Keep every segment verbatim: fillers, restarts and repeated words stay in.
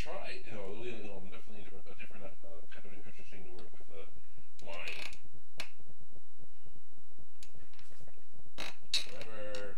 try it. You know, you know, definitely a different, uh, kind of interesting to work with uh, my whatever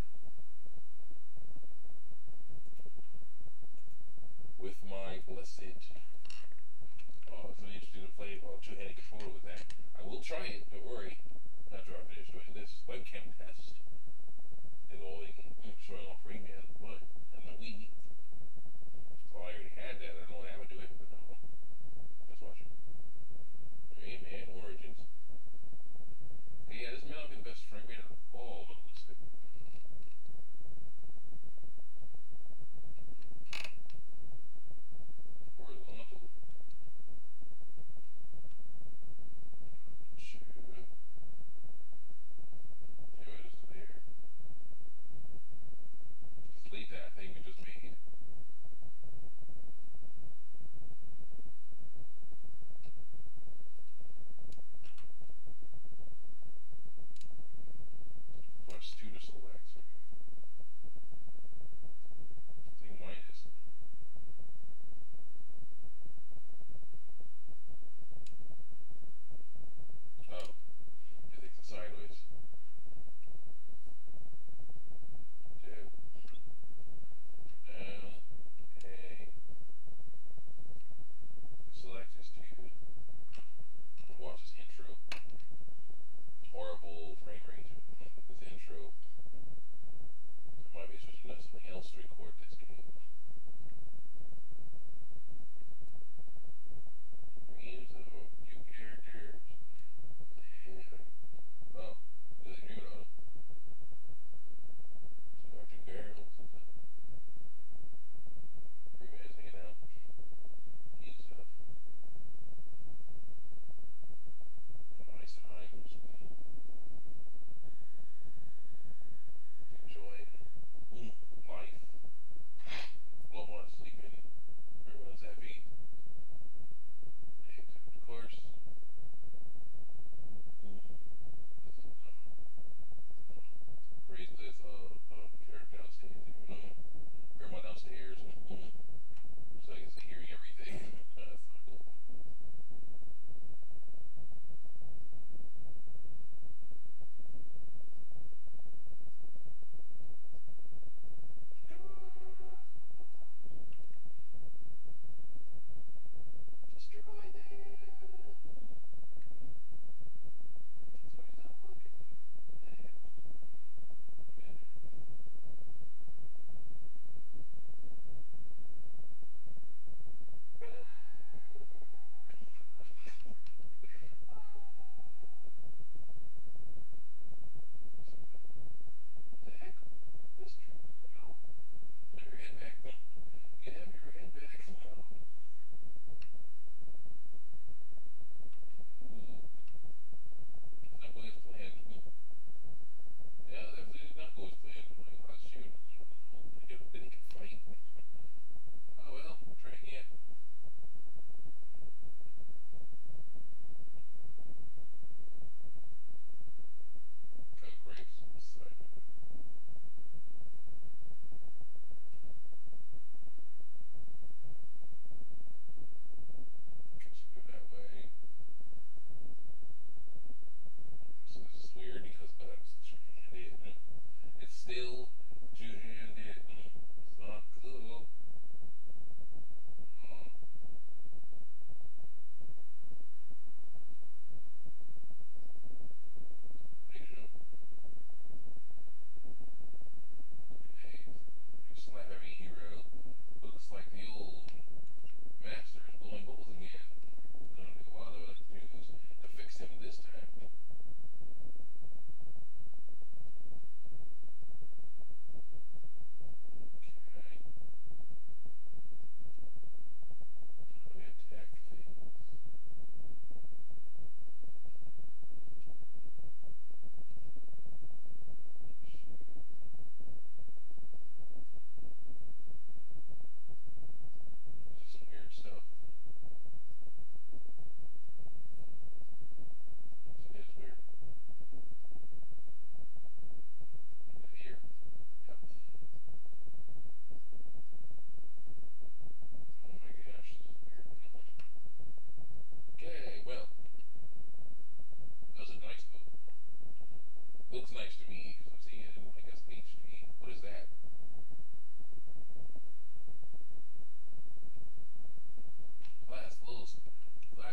with my blessed. Oh, it's really interesting to play a two-handed controller with that. I will try it. Don't worry. After I finish doing this webcam test, it'll like, showing off Rayman, but and my Wii. Well, I already had that. I don't know how to do it, but no. Let's watch it. Rayman Origins. Okay, yeah, this may not be the best frame rate of all, but let's see. Horizontal. Two. Anyway, just there. Delete that thing we just made.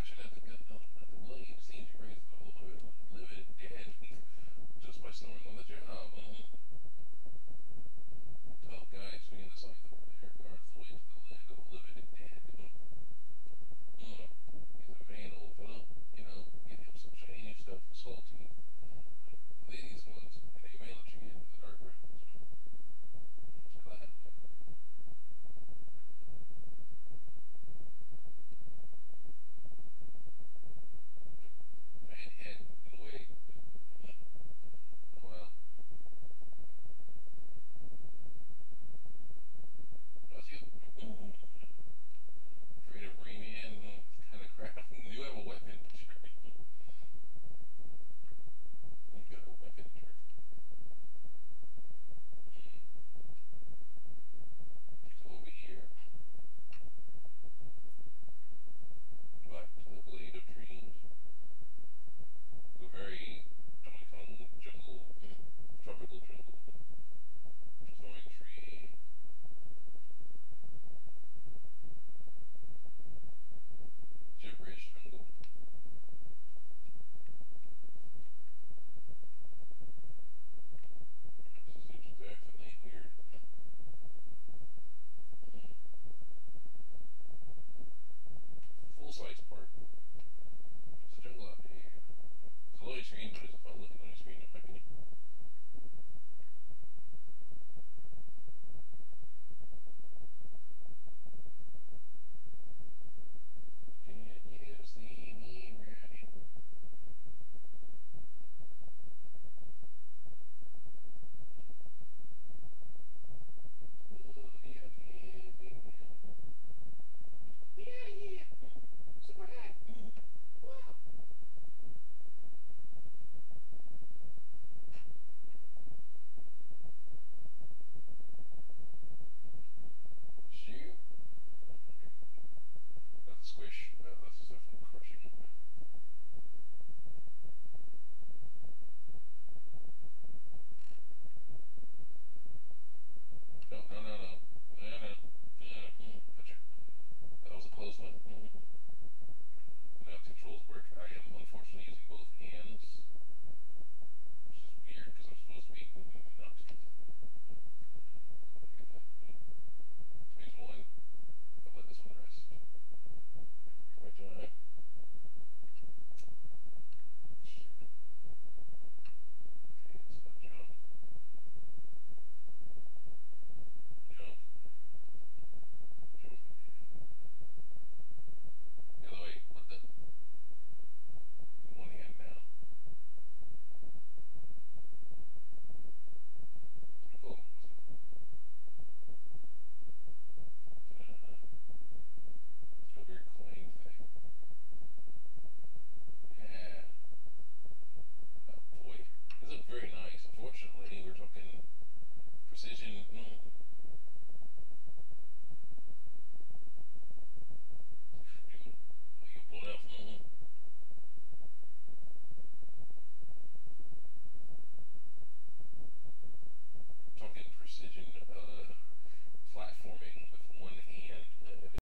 actually not the gun, not the blade. Seems you raised a little bit, live it dead just by snoring on the job. Uh, tough guy swinging the scythe over there, guards the way to the land of the living and dead. Uh, uh, he's a vain old fellow, you know. Get him some shiny stuff, salty. These ones, and they may let you get into the dark realms. Glad. Bad head in a way. Oh well. Does you? Afraid of Rayman? Mm, kind of crap. You have a weapon. Sure. You got a weapon. Sure. So over here. Back to the glade of dreams. The very Donkey Kong jungle, mm, tropical jungle. Snoring tree. Gibberish jungle. This is definitely weird. Full size park. It's a jungle out here. It's a loading screen, but it's a fun looking loading screen in my opinion.